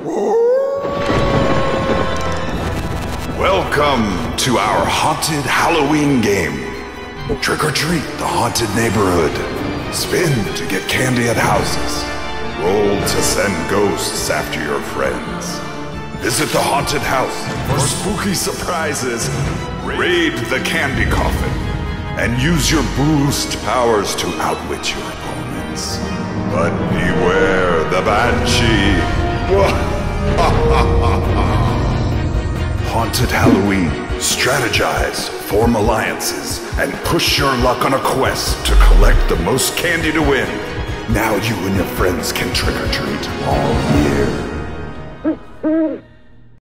Welcome to our haunted Halloween game. Trick or treat the haunted neighborhood. Spin to get candy at houses. Roll to send ghosts after your friends. Visit the haunted house for spooky surprises. Raid the candy coffin. And use your boost powers to outwit your opponents. But beware the Banshee. Haunted Halloween. Strategize, form alliances, and push your luck on a quest to collect the most candy to win. Now you and your friends can trick or treat all year.